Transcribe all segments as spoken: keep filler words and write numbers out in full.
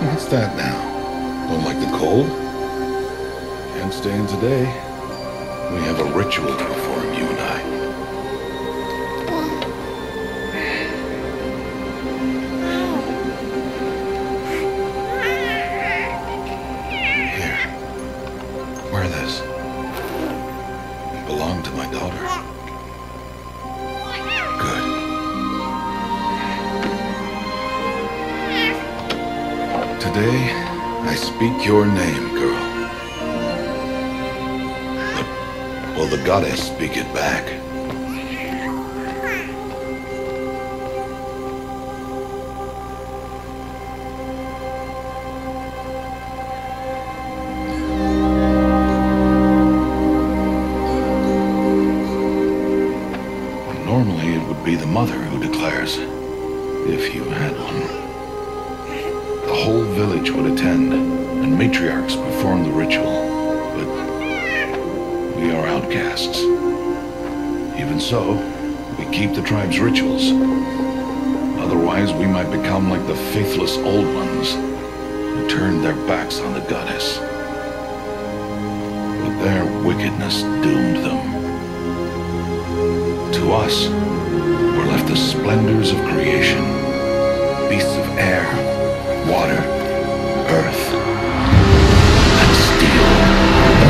What's that now? Don't like the cold? Can't stay in today. We have a ritual to perform, you and I. Here. Wear this. It belonged to my daughter. Good. Today, I speak your name, girl. But will the goddess speak it back? Normally, it would be the mother who declares, if you had one. The whole village would attend, and matriarchs perform the ritual, but we are outcasts. Even so, we keep the tribe's rituals. Otherwise, we might become like the faithless old ones, who turned their backs on the goddess. But their wickedness doomed them. To us, were left the splendors of creation, beasts of air, water, earth, and steel.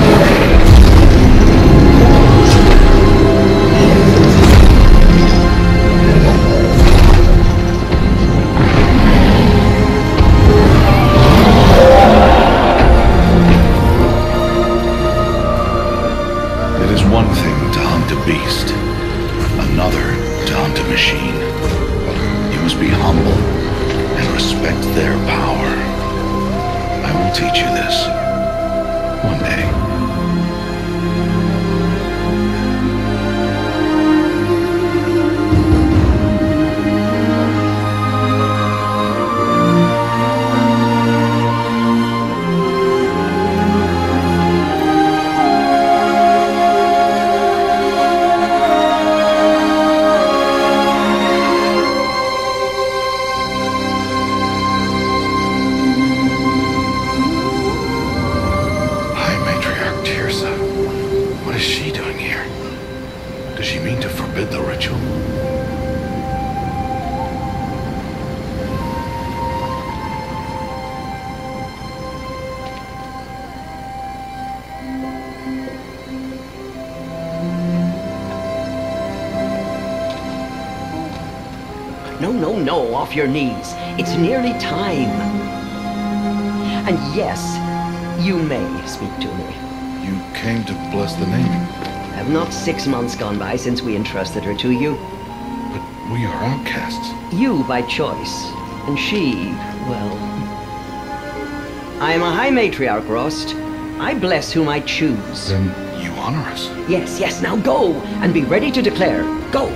It is one thing to hunt a beast, another to hunt a machine. You must be humble and respect their power. I will teach you this one day. No, no, no, off your knees. It's nearly time. And yes, you may speak to me. You came to bless the naming. Have not six months gone by since we entrusted her to you? But we are outcasts. You by choice, and she, well... I am a high matriarch, Rost. I bless whom I choose. Then you honor us. Yes, yes, now go, and be ready to declare. Go!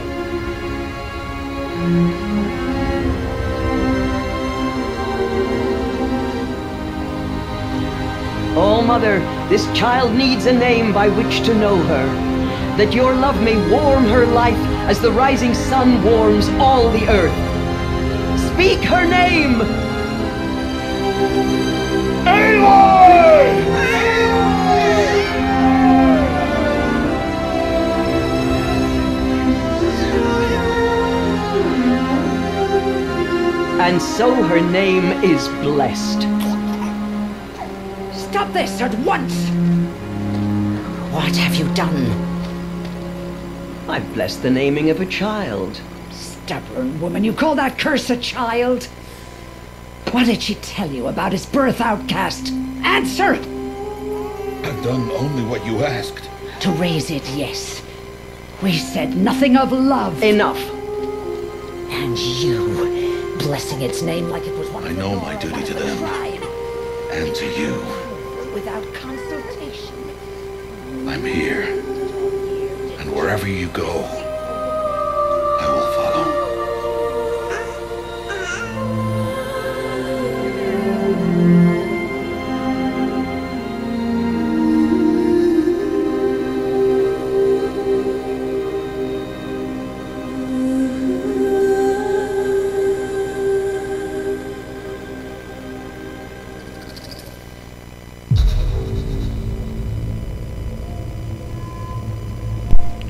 Oh, Mother, this child needs a name by which to know her, that your love may warm her life as the rising sun warms all the earth. Speak her name! Aloy! And so her name is blessed. Stop this at once! What have you done? I've blessed the naming of a child. Stubborn woman, you call that curse a child? What did she tell you about his birth, outcast? Answer! I've done only what you asked. To raise it, yes. We said nothing of love. Enough. And you, blessing its name like it was one I of know the my duty to of the them. tribe. And to you. Without consultation. I'm here. And wherever you go, I will follow.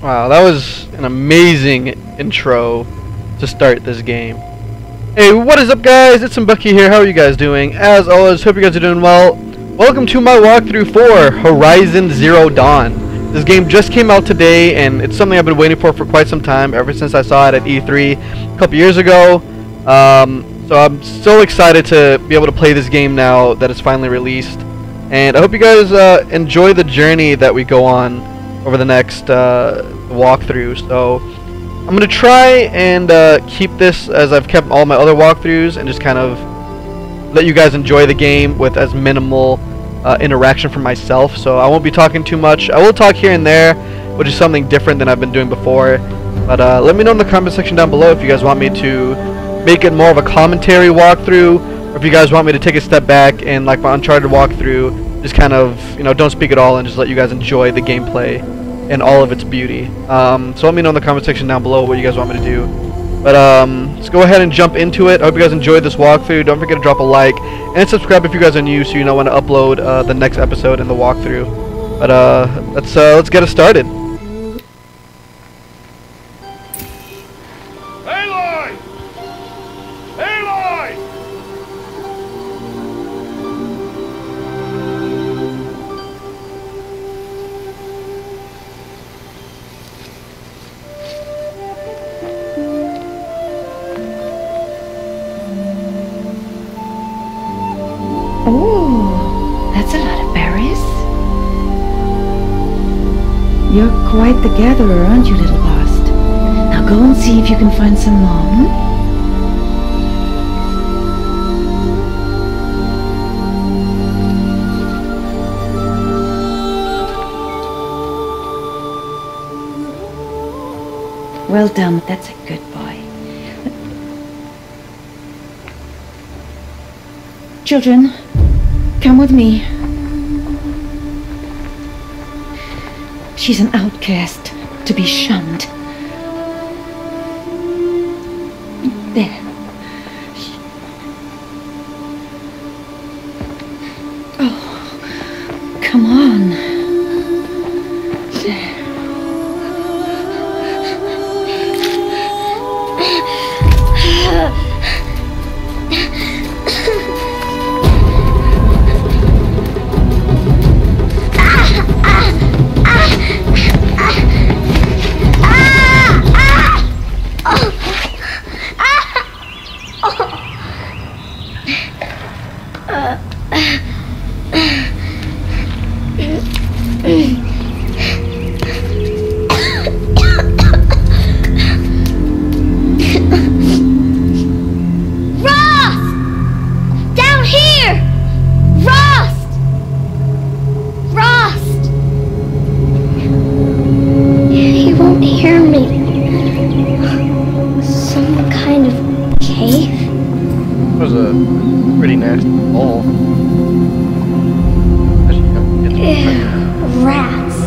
Wow, that was an amazing intro to start this game. Hey, what is up guys? It's Bucky here. How are you guys doing? As always, hope you guys are doing well. Welcome to my walkthrough for Horizon Zero Dawn. This game just came out today, and it's something I've been waiting for for quite some time, ever since I saw it at E three a couple years ago. Um, so I'm so excited to be able to play this game now that it's finally released. And I hope you guys uh, enjoy the journey that we go on over the next uh, walkthrough. So I'm going to try and uh, keep this as I've kept all my other walkthroughs, and just kind of let you guys enjoy the game with as minimal uh, interaction from myself. So I won't be talking too much. I will talk here and there, which is something different than I've been doing before. But uh, let me know in the comment section down below if you guys want me to make it more of a commentary walkthrough, or if you guys want me to take a step back and, like my Uncharted walkthrough, just kind of, you know, don't speak at all and just let you guys enjoy the gameplay and all of its beauty. Um, so let me know in the comment section down below what you guys want me to do. But um, let's go ahead and jump into it. I hope you guys enjoyed this walkthrough. Don't forget to drop a like and subscribe if you guys are new, so you know when to upload uh, the next episode in the walkthrough. But uh, let's uh, let's get it started. Aloy! Aloy! Oh, that's a lot of berries. You're quite the gatherer, aren't you, little Bast? Now go and see if you can find some more. Hmm? Well done. That's a good boy. Children, come with me. She's an outcast, to be shunned. There. Oh, come on. There. That was a pretty nasty ball. Ew, rats.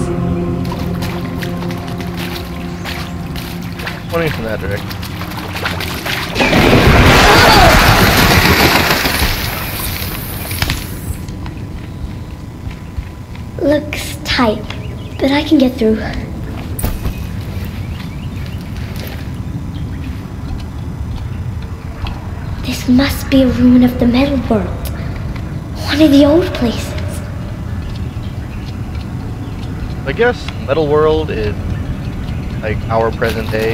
Pointing from that direction. Looks tight, but I can get through. This must be a ruin of the metal world. One of the old places. I guess Metal World is like our present day.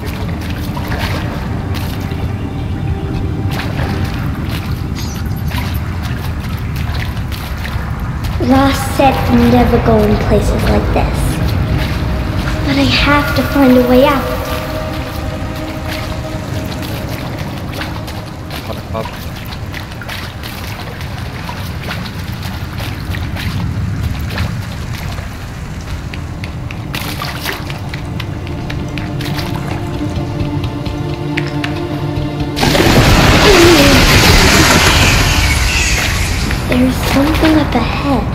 Ross said never go in places like this. But I have to find a way out. Up. There's something up ahead.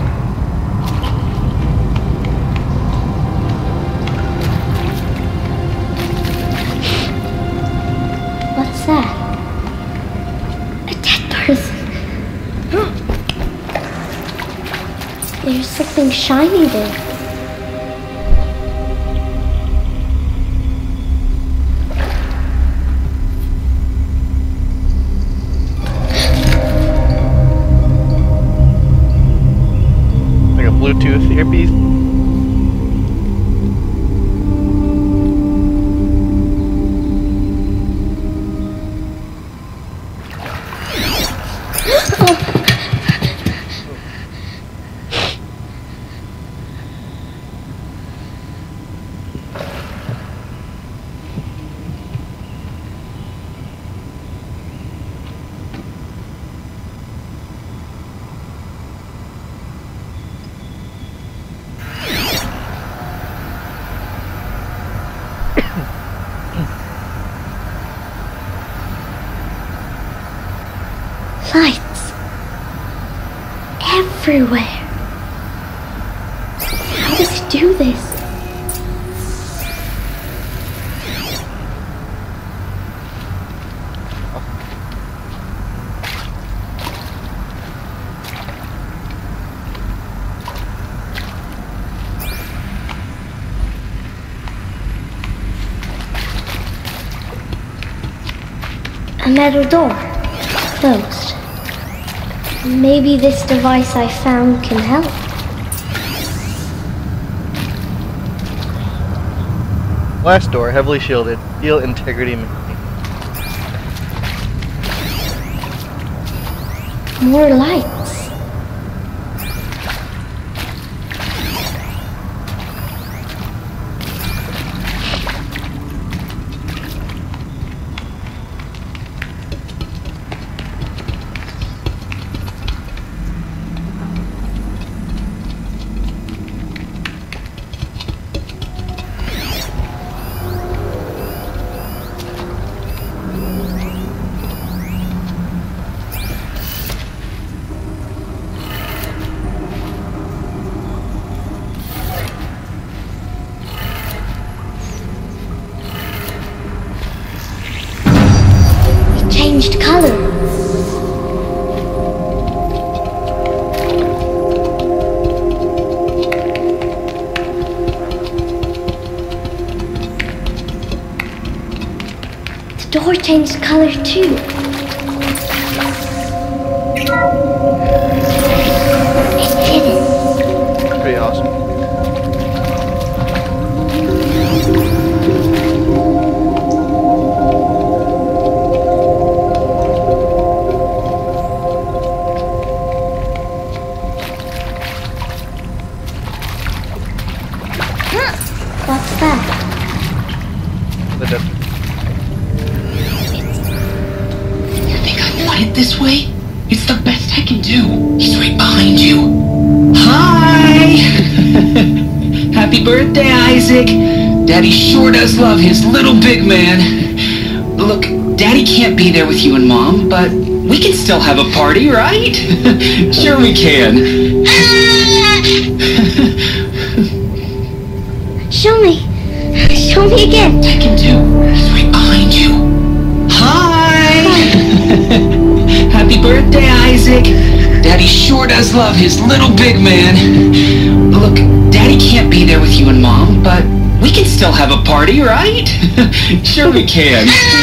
What's that? There's something shiny there. this earpiece. Lights. Everywhere. How does he do this? A metal door. Closed. Maybe this device I found can help. Glass door, heavily shielded. Steel integrity maintained. More lights. Changed color. The door changed color too. It's hidden. Pretty awesome. What's that? The dip. You think I want it this way? It's the best I can do. He's right behind you. Hi! Happy birthday, Isaac. Daddy sure does love his little big man. Look, Daddy can't be there with you and Mom, but we can still have a party, right? Sure we can. Show me. Show me again. I can do. He's right behind you. Hi! Happy birthday, Isaac. Daddy sure does love his little big man. Look, Daddy can't be there with you and Mom, but we can still have a party, right? Sure we can.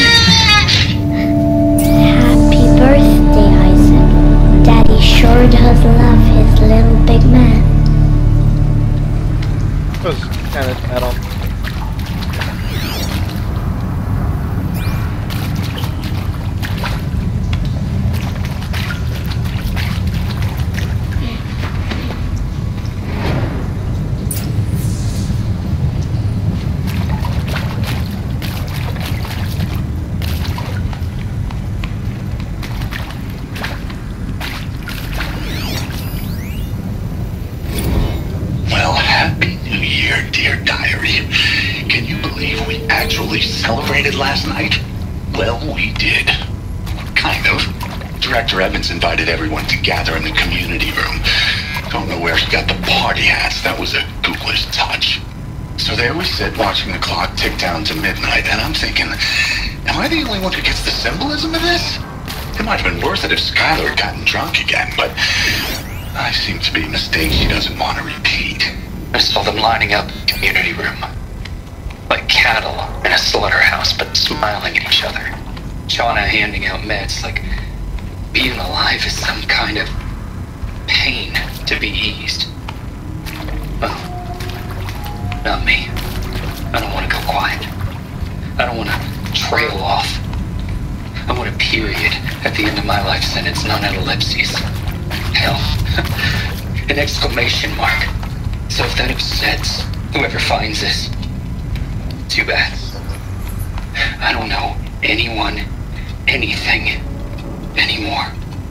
Happy birthday, Isaac. Daddy sure does love his little big man. That was kind of metal. Well, happy New Year, dear diary. Can you believe we actually celebrated last night? Well, we did. Kind of. Director Evans invited everyone to gather in the community room. Don't know where he got the party hats. That was a ghoulish touch. So there we sit, watching the clock tick down to midnight, and I'm thinking, am I the only one who gets the symbolism of this? It might have been worth it if Skylar had gotten drunk again, but I seem to be mistaken she doesn't want to repeat. I saw them lining up in the community room. Like cattle in a slaughterhouse, but smiling at each other. Shauna handing out meds like being alive is some kind of pain to be eased. Well, not me. I don't want to go quiet. I don't want to trail off. I want a period at the end of my life sentence, not an ellipses. Hell, an exclamation mark. So if that upsets whoever finds this, too bad. I don't know anyone, anything, anymore.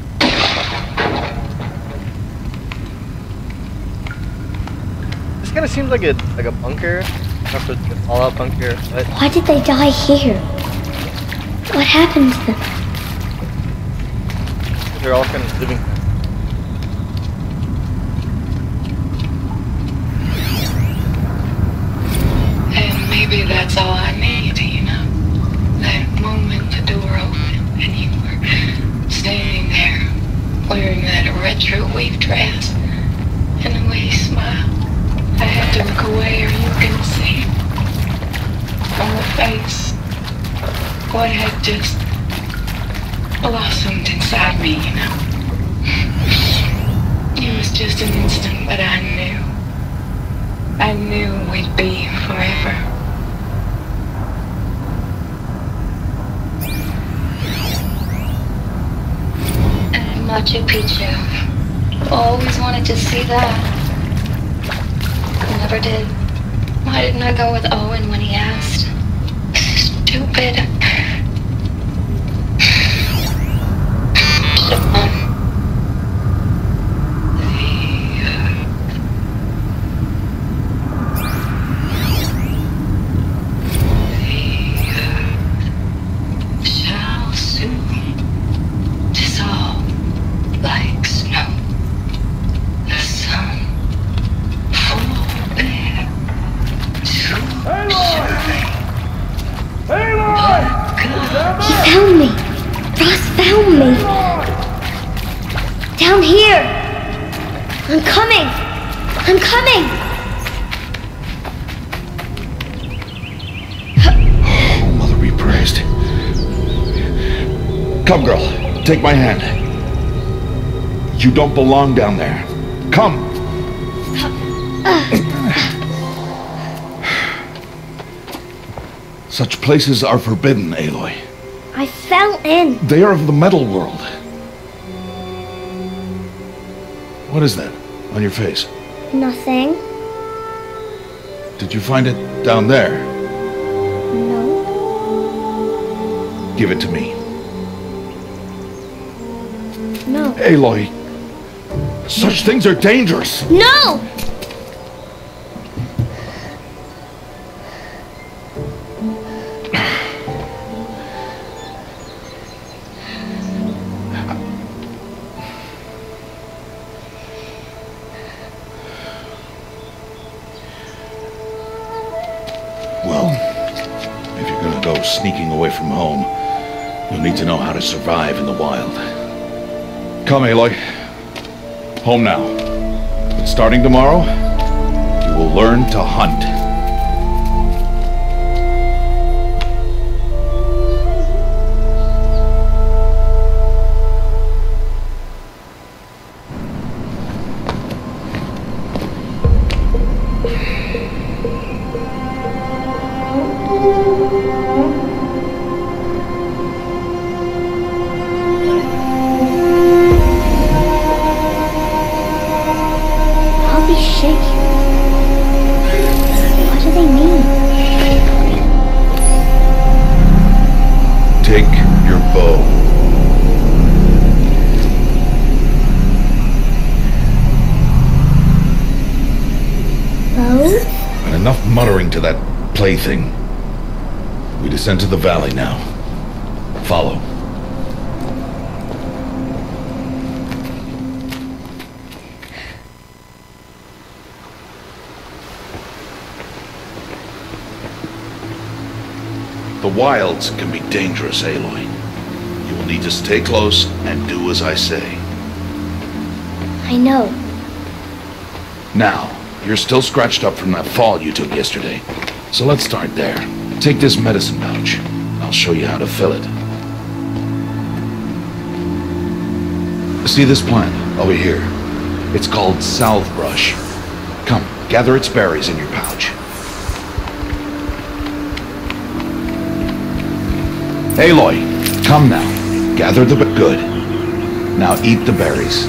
This kind of seems like a like a bunker, not a fallout bunker. But Why did they die here? What happened to them? they're all kind of living. And maybe that's all I need, you know? That moment the door opened and you were standing there wearing that retro weave dress and the way you smiled. I had to look away or you were gonna see on the face what had just blossomed inside me, you know? It was just an instant, but I knew. I knew we'd be forever. And Machu Picchu. Always wanted to see that. Never did. Why didn't I go with Owen when he asked? Stupid. Down here! I'm coming! I'm coming! Oh, Mother be praised. Come, girl. Take my hand. You don't belong down there. Come! Such places are forbidden, Aloy. I fell in. They are of the metal world. What is that on your face? Nothing. Did you find it down there? No. Give it to me. No. Aloy, such things are dangerous. No! Sneaking away from home, you'll need to know how to survive in the wild. Come, Aloy. Home now. But starting tomorrow, you will learn to hunt. Enough muttering to that plaything. We descend to the valley now. Follow. The wilds can be dangerous, Aloy. You will need to stay close and do as I say. I know. Now, you're still scratched up from that fall you took yesterday. So let's start there. Take this medicine pouch. I'll show you how to fill it. See this plant over here? It's called salve brush. Come. Gather its berries in your pouch. Aloy, come now. Gather the b- good. Now eat the berries.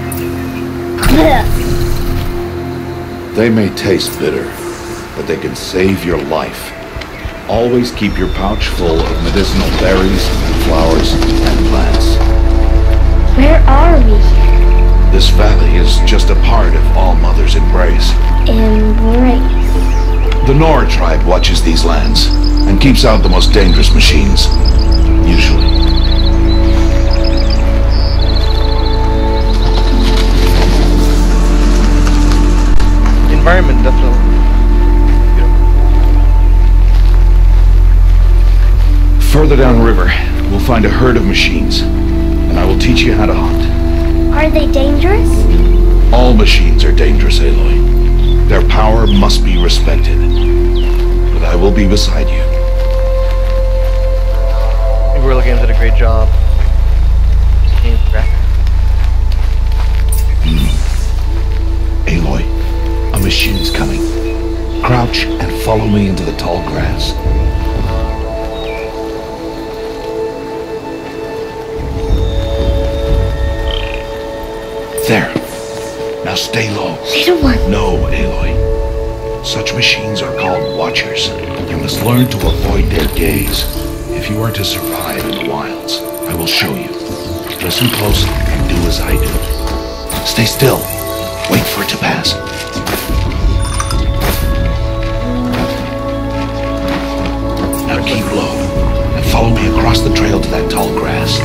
They may taste bitter, but they can save your life. Always keep your pouch full of medicinal berries, flowers, and plants. Where are we? This valley is just a part of All Mother's embrace. Embrace. The Nora tribe watches these lands and keeps out the most dangerous machines. Usually. Environment, definitely. Further downriver, we'll find a herd of machines, and I will teach you how to hunt. Are they dangerous? All machines are dangerous, Aloy. Their power must be respected. But I will be beside you. I think Guerrilla Games did a great job. Game graphic. Mm. Aloy, a machine's coming. Crouch and follow me into the tall grass. There. Now stay low. Little one. No, Aloy. Such machines are called Watchers. You must learn to avoid their gaze. If you are to survive in the wilds, I will show you. Listen close and do as I do. Stay still. Wait for it to pass. Now keep low and follow me across the trail to that tall grass.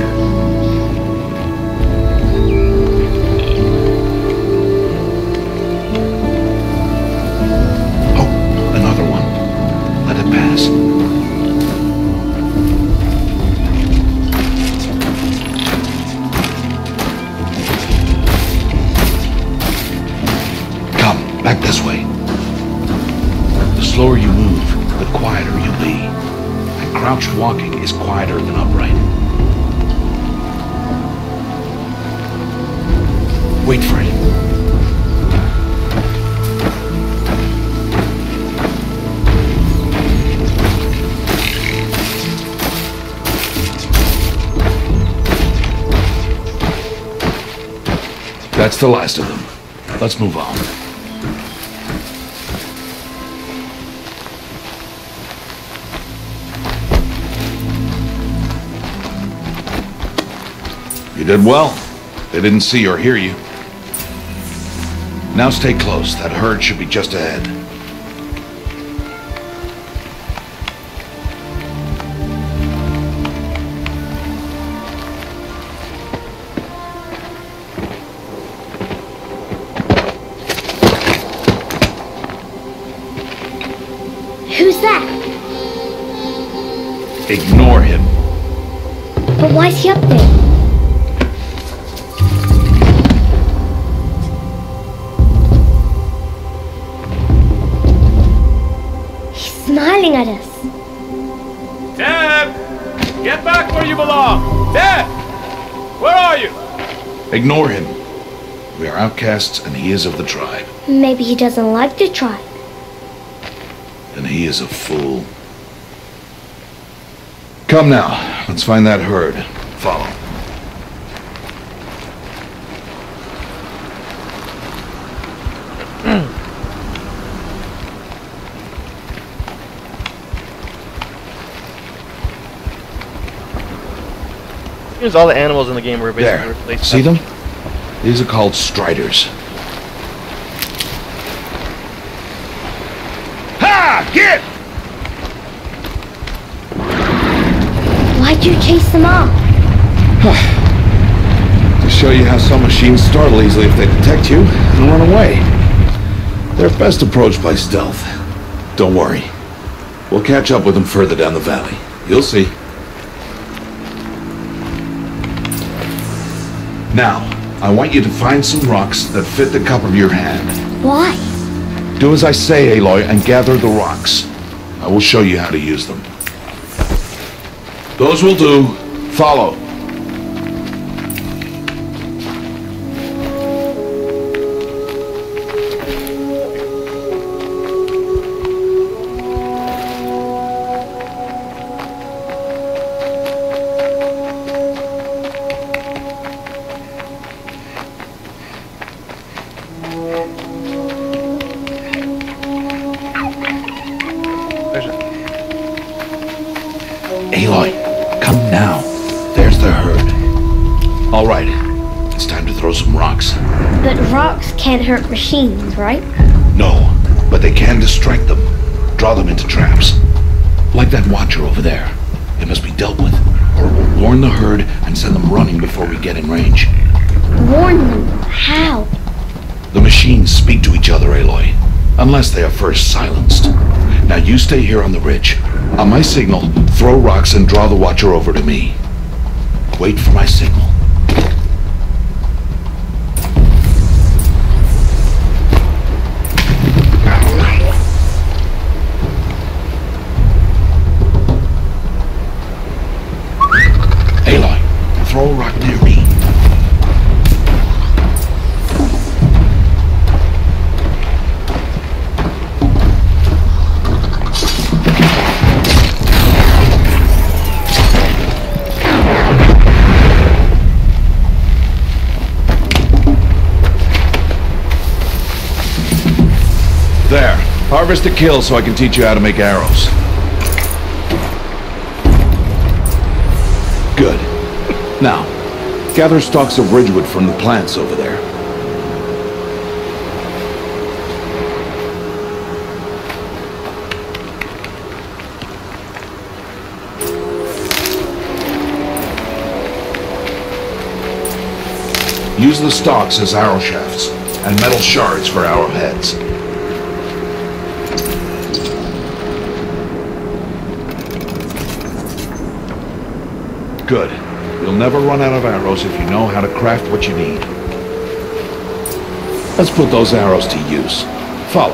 Pass. Come, back this way. The slower you move, the quieter you'll be. And crouched walking is quieter than upright. Wait for it. That's the last of them. Let's move on. You did well. They didn't see or hear you. Now stay close. That herd should be just ahead. Who's that? Ignore him. But why's he up there? He's smiling at us. Deb! Get back where you belong! Deb! Where are you? Ignore him. We are outcasts and he is of the tribe. Maybe he doesn't like the tribe. And he is a fool. Come now, let's find that herd. Follow. Seems all the animals in the game were basically There. replaced. See them? These are called striders. Ha! Get! Why'd you chase them off? To show you how some machines startle easily if they detect you and run away. They're best approached by stealth. Don't worry. We'll catch up with them further down the valley. You'll see. Now, I want you to find some rocks that fit the cup of your hand. Why? Do as I say, Aloy, and gather the rocks. I will show you how to use them. Those will do. Follow. throw some rocks. But rocks can't hurt machines, right? No, but they can distract them. Draw them into traps. Like that watcher over there. It must be dealt with, or it will warn the herd and send them running before we get in range. Warn them? How? The machines speak to each other, Aloy. Unless they are first silenced. Now you stay here on the ridge. On my signal, throw rocks and draw the watcher over to me. Wait for my signal. Aloy, throw a rock near me. There. Harvest a kill so I can teach you how to make arrows. Good. Now, gather stalks of ridgewood from the plants over there. Use the stalks as arrow shafts, and metal shards for arrowheads. Good. You'll never run out of arrows if you know how to craft what you need. Let's put those arrows to use. Follow.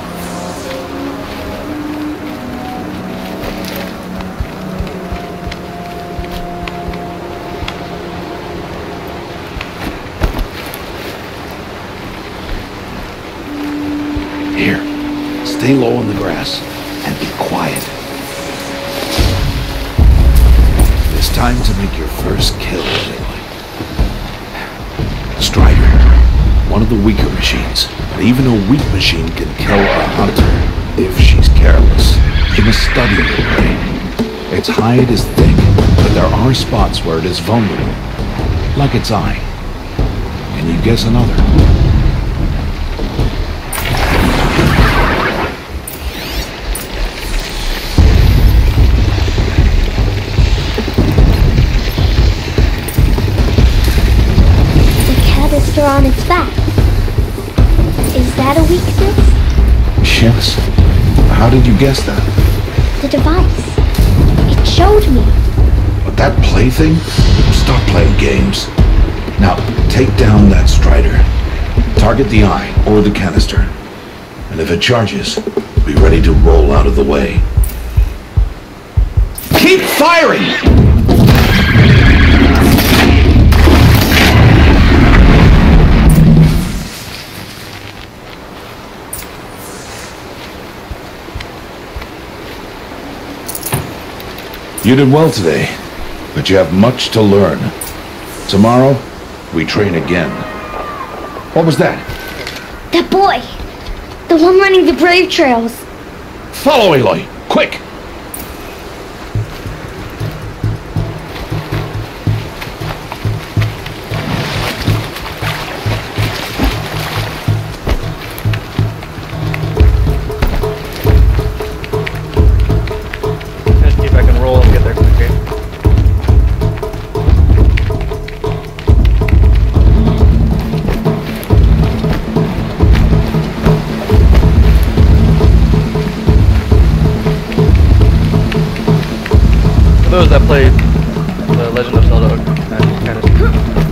Here. Stay low on the grass and be quiet. Time to make your first kill, Aloy. Strider, one of the weaker machines. But even a weak machine can kill a hunter if she's careless. You must study the prey. Its hide is thick, but there are spots where it is vulnerable, like its eye. Can you guess another? On its back. Is that a weakness? Yes. How did you guess that? The device. It showed me. But that plaything? Stop playing games. Now, take down that Strider. Target the eye or the canister. And if it charges, be ready to roll out of the way. Keep firing! You did well today, but you have much to learn. Tomorrow, we train again. What was that? That boy! The one running the brave trails. Follow Aloy, quick! Those that played The Legend of Zelda uh, kind of.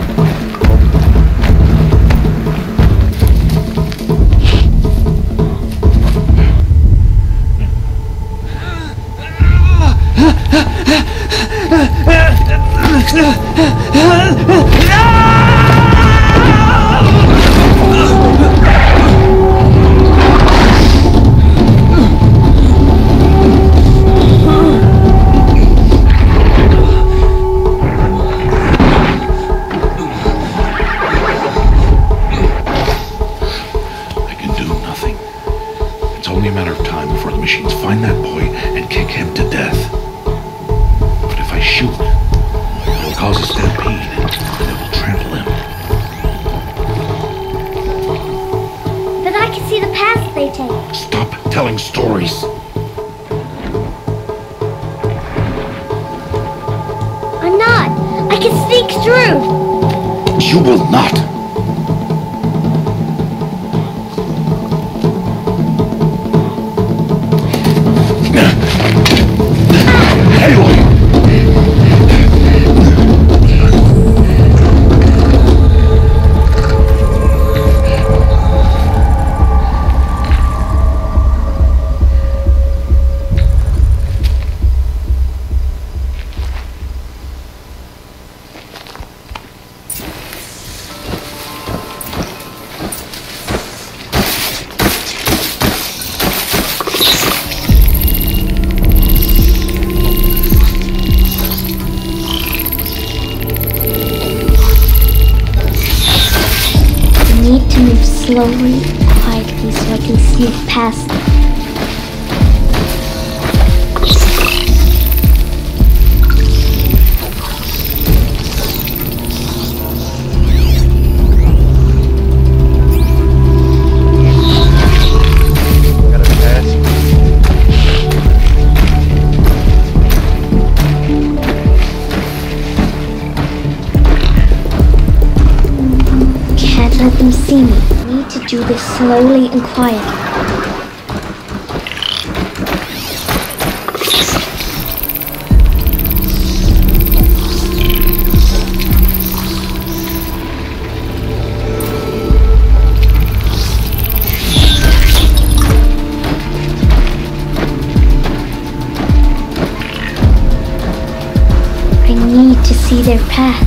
Find that boy and kick him to death. But if I shoot, it will cause a stampede and it will trample him. telling stories. I'm not. I can sneak through. You will not. Aloy! Slowly, quietly, so I can sneak past them. Gotta pass. Can't let them see me. To do this slowly and quietly. I need to see their path.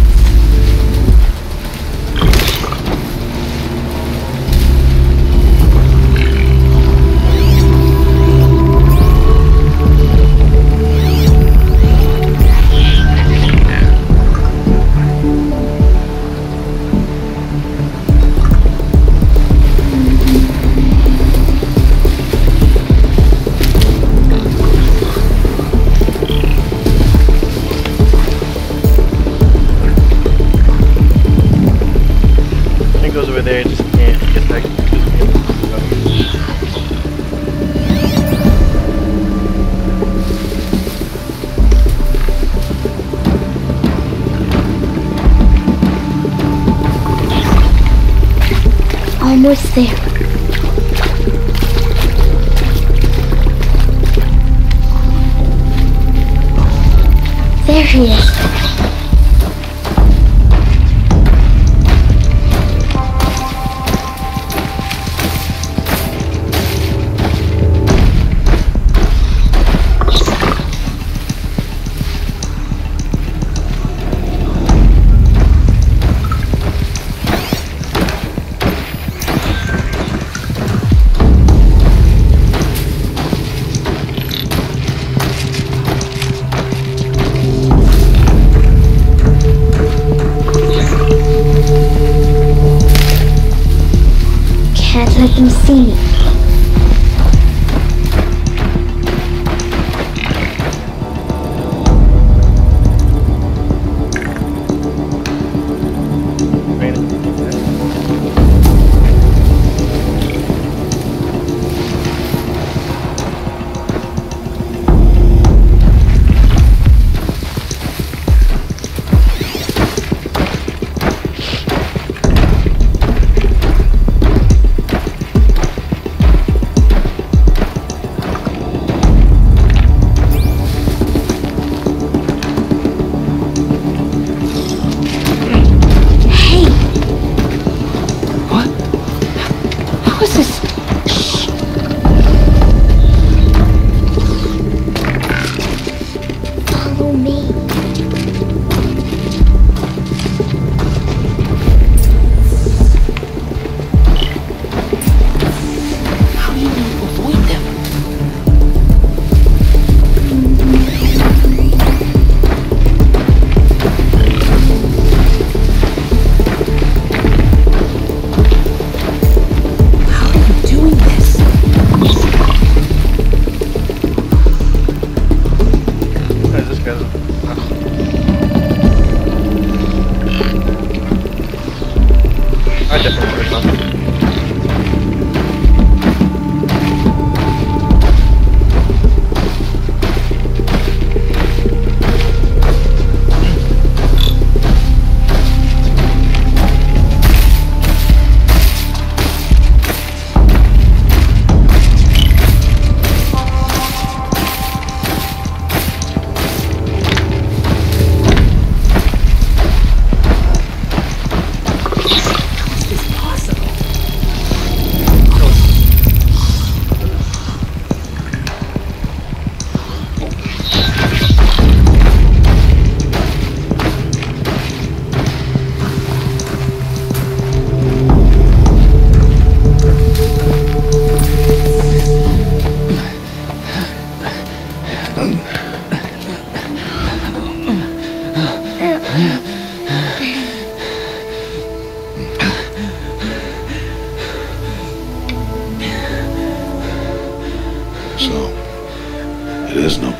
Goes over there and just can't get back. Almost there. There he is. Let them see me.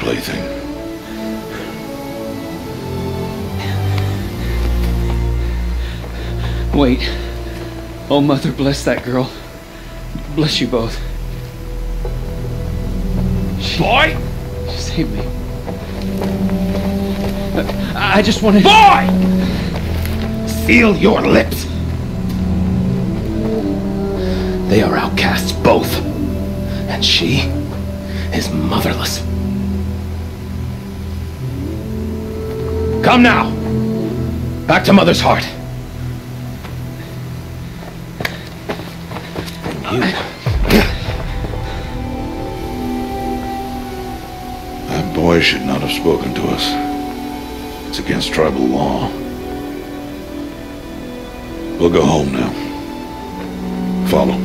plaything. Wait. Oh, Mother, bless that girl. Bless you both. She, Boy! She saved me. Uh, I just wanted... Boy! Seal your lips! They are outcasts, both. And she is motherless. Come now! Back to Mother's heart. And you... That boy should not have spoken to us. It's against tribal law. We'll go home now. Follow.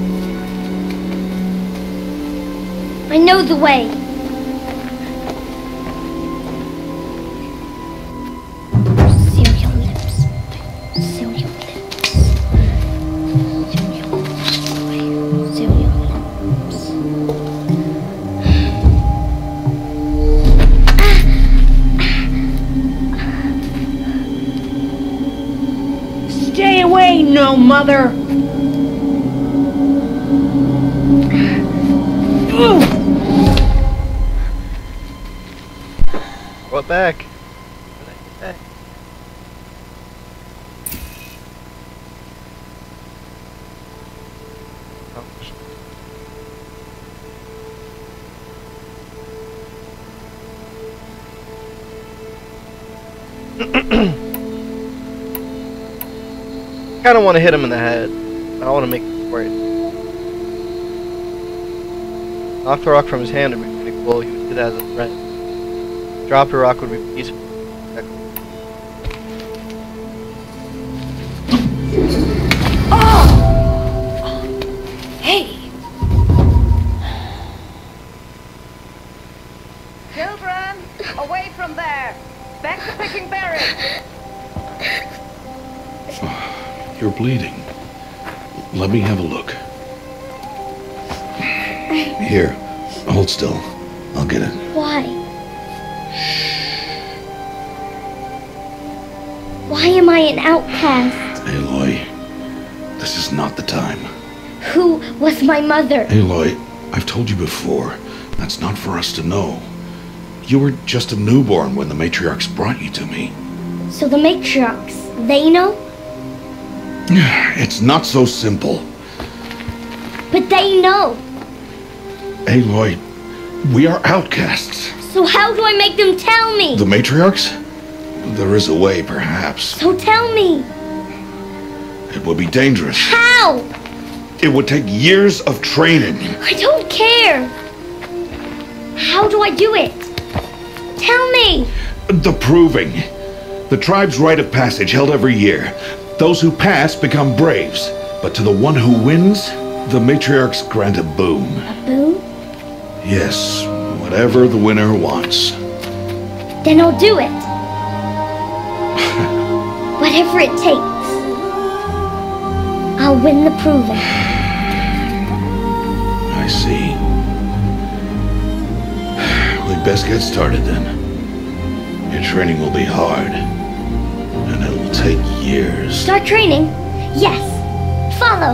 I know the way. Seal your lips. Seal your lips. Seal your lips. Seal your lips. Stay away, no mother! What back? Back. I kind of want to hit him in the head. I want to make him worried. Knock the rock from his hand would be pretty cool. He would see that as a threat. Drop a rock would be peaceful. Oh! Hey! Children, away from there! Back to picking berries! You're bleeding. Let me have a look. Here, hold still. I'll get it. Why? Why am I an outcast? Aloy, this is not the time. Who was my mother? Aloy, I've told you before, that's not for us to know. You were just a newborn when the matriarchs brought you to me. So the matriarchs, they know? It's not so simple. But they know. Aloy, we are outcasts. So how do I make them tell me? The matriarchs? There is a way, perhaps. So tell me. It would be dangerous. How? It would take years of training. I don't care. How do I do it? Tell me. The proving. The tribe's rite of passage held every year. Those who pass become braves. But to the one who wins, the matriarchs grant a boon. A boon? Yes, whatever the winner wants. Then I'll do it. Whatever it takes. I'll win the proving. I see. We'd best get started then. Your training will be hard. And it will take years. Start training? Yes. Follow.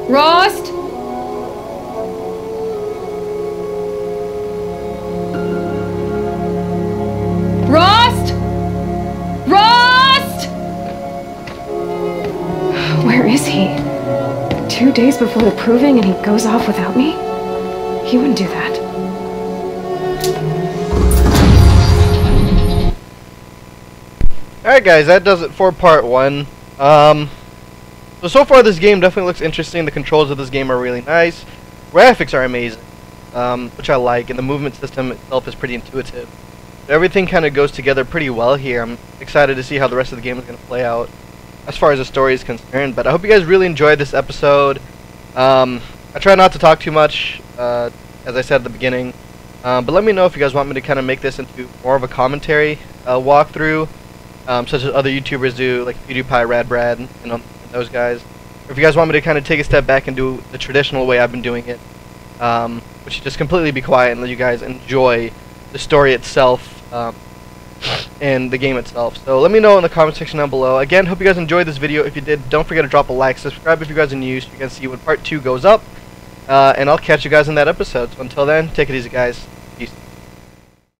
Rost? Rost? Rost? Where is he? Two days before the proving and he goes off without me? He wouldn't do that. Alright guys, that does it for part one. Um, so, so far this game definitely looks interesting. The controls of this game are really nice. Graphics are amazing, um, which I like, and the movement system itself is pretty intuitive. Everything kind of goes together pretty well here. I'm excited to see how the rest of the game is going to play out as far as the story is concerned. But I hope you guys really enjoyed this episode. Um, I try not to talk too much, uh, as I said at the beginning. Um, but let me know if you guys want me to kind of make this into more of a commentary uh, walkthrough. Um, such as other YouTubers do, like PewDiePie, RadBrad, and you know, those guys. Or if you guys want me to kind of take a step back and do the traditional way I've been doing it, um, which is just completely be quiet and let you guys enjoy the story itself um, and the game itself. So let me know in the comment section down below. Again, hope you guys enjoyed this video. If you did, don't forget to drop a like, subscribe if you guys are new, so you can see when part two goes up. Uh, and I'll catch you guys in that episode. So until then, take it easy, guys.